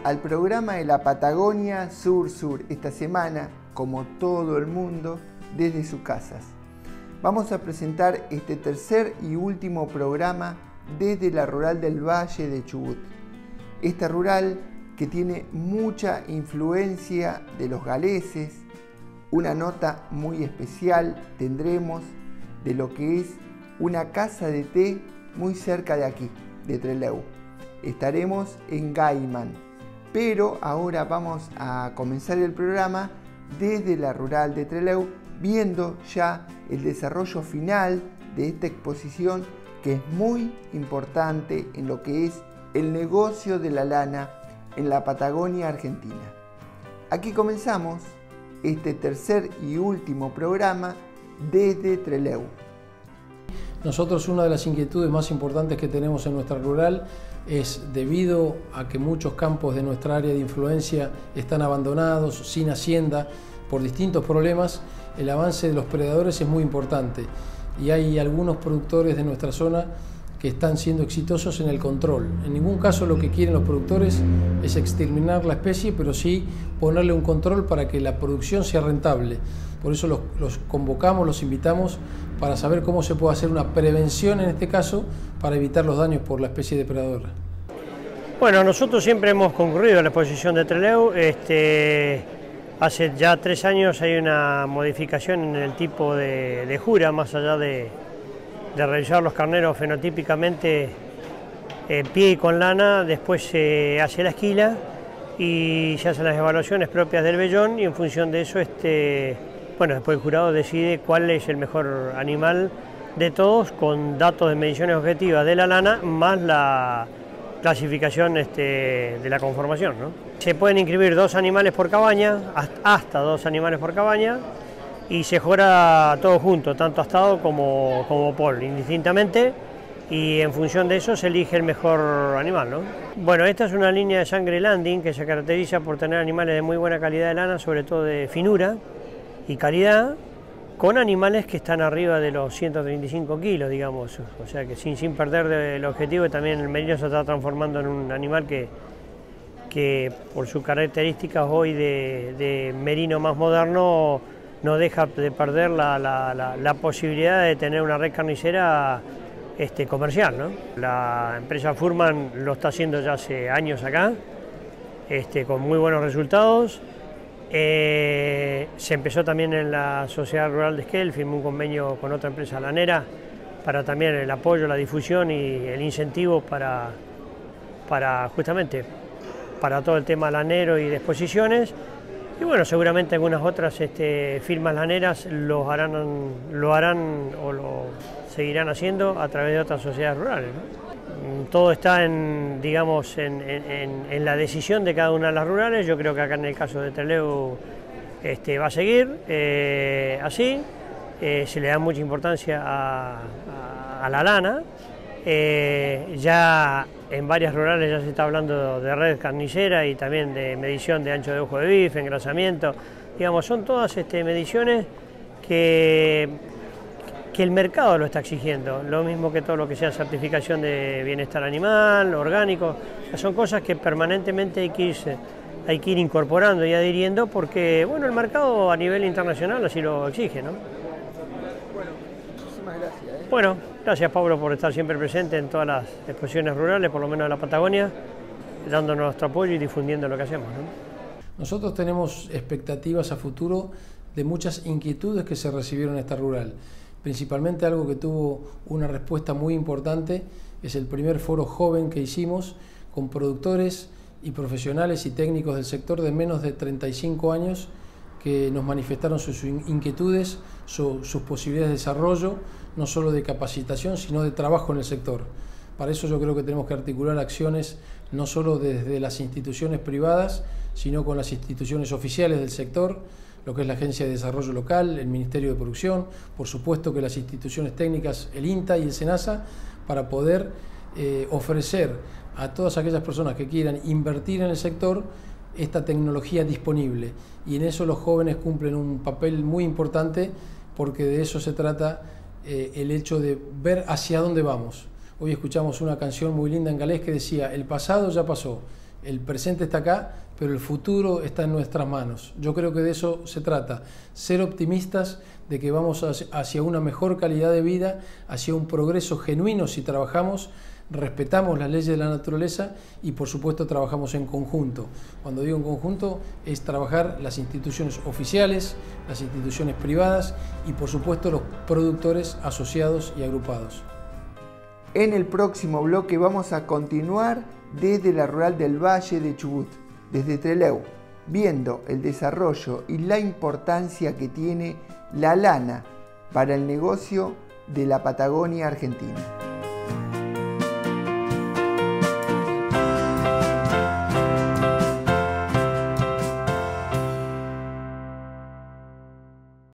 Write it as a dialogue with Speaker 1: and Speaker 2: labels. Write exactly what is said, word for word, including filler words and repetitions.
Speaker 1: al programa de la Patagonia Sur Sur, esta semana, como todo el mundo, desde sus casas. Vamos a presentar este tercer y último programa desde la rural del Valle de Chubut. Esta rural que tiene mucha influencia de los galeses. Una nota muy especial tendremos de lo que es una casa de té muy cerca de aquí, de Trelew. Estaremos en Gaiman, pero ahora vamos a comenzar el programa desde la rural de Trelew, viendo ya el desarrollo final de esta exposición que es muy importante en lo que es el negocio de la lana en la Patagonia Argentina. Aquí comenzamos este tercer y último programa desde Trelew.
Speaker 2: Nosotros una de las inquietudes más importantes que tenemos en nuestra rural es, debido a que muchos campos de nuestra área de influencia están abandonados, sin hacienda, por distintos problemas, el avance de los predadores es muy importante y hay algunos productores de nuestra zona que están siendo exitosos en el control. En ningún caso lo que quieren los productores es exterminar la especie, pero sí ponerle un control para que la producción sea rentable. Por eso los, los convocamos, los invitamos para saber cómo se puede hacer una prevención en este caso para evitar los daños por la especie depredadora.
Speaker 3: Bueno, nosotros siempre hemos concurrido a la exposición de Trelew. Este, hace ya tres años hay una modificación en el tipo de, de jura, más allá de, de realizar los carneros fenotípicamente en pie y con lana, después se hace la esquila y se hacen las evaluaciones propias del vellón y en función de eso, este, bueno, después el jurado decide cuál es el mejor animal de todos con datos de mediciones objetivas de la lana más la clasificación este, de la conformación, ¿no? Se pueden inscribir dos animales por cabaña, hasta dos animales por cabaña, y se juega todo junto, tanto astado como, como pol, indistintamente, y en función de eso se elige el mejor animal, ¿no? Bueno, esta es una línea de sangre landing que se caracteriza por tener animales de muy buena calidad de lana, sobre todo de finura y calidad, con animales que están arriba de los ciento treinta y cinco kilos, digamos, o sea que sin, sin perder el objetivo, también el merino se está transformando en un animal que, que por sus características hoy de, de merino más moderno, no deja de perder la, la, la, la posibilidad de tener una red carnicera este, comercial, ¿no? La empresa Furman lo está haciendo ya hace años acá, este, con muy buenos resultados. Eh, se empezó también en la Sociedad Rural de Esquel, firmó un convenio con otra empresa lanera para también el apoyo, la difusión y el incentivo para, para justamente para todo el tema lanero y de exposiciones. Y bueno, seguramente algunas otras este, firmas laneras lo harán, lo harán o lo seguirán haciendo a través de otras sociedades rurales, ¿no? Todo está en, digamos, en, en, en la decisión de cada una de las rurales. Yo creo que acá en el caso de Trelew este, va a seguir eh, así. Eh, se le da mucha importancia a, a, a la lana. Eh, ya en varias rurales ya se está hablando de red carnicera y también de medición de ancho de ojo de bife, engrasamiento. Digamos, son todas este, mediciones que... que el mercado lo está exigiendo, lo mismo que todo lo que sea certificación de bienestar animal, orgánico, son cosas que permanentemente hay que, irse, hay que ir incorporando y adhiriendo porque bueno, el mercado a nivel internacional así lo exige, ¿no?
Speaker 1: Bueno, muchísimas gracias. ¿eh?
Speaker 3: Bueno, gracias Pablo por estar siempre presente en todas las exposiciones rurales, por lo menos de la Patagonia, dando nuestro apoyo y difundiendo lo que hacemos, ¿no?
Speaker 2: Nosotros tenemos expectativas a futuro de muchas inquietudes que se recibieron en esta rural. Principalmente algo que tuvo una respuesta muy importante es el primer foro joven que hicimos con productores y profesionales y técnicos del sector de menos de treinta y cinco años que nos manifestaron sus inquietudes, su, sus posibilidades de desarrollo, no solo de capacitación, sino de trabajo en el sector. Para eso yo creo que tenemos que articular acciones no solo desde las instituciones privadas, sino con las instituciones oficiales del sector, lo que es la Agencia de Desarrollo Local, el Ministerio de Producción, por supuesto que las instituciones técnicas, el INTA y el SENASA, para poder eh, ofrecer a todas aquellas personas que quieran invertir en el sector esta tecnología disponible. Y en eso los jóvenes cumplen un papel muy importante porque de eso se trata eh, el hecho de ver hacia dónde vamos. Hoy escuchamos una canción muy linda en galés que decía, el pasado ya pasó El presente está acá, pero el futuro está en nuestras manos. Yo creo que de eso se trata, ser optimistas de que vamos hacia una mejor calidad de vida, hacia un progreso genuino si trabajamos, respetamos las leyes de la naturaleza y por supuesto trabajamos en conjunto. Cuando digo en conjunto es trabajar las instituciones oficiales, las instituciones privadas y por supuesto los productores asociados y agrupados.
Speaker 1: En el próximo bloque vamos a continuar desde la Rural del Valle de Chubut, desde Trelew, viendo el desarrollo y la importancia que tiene la lana para el negocio de la Patagonia Argentina.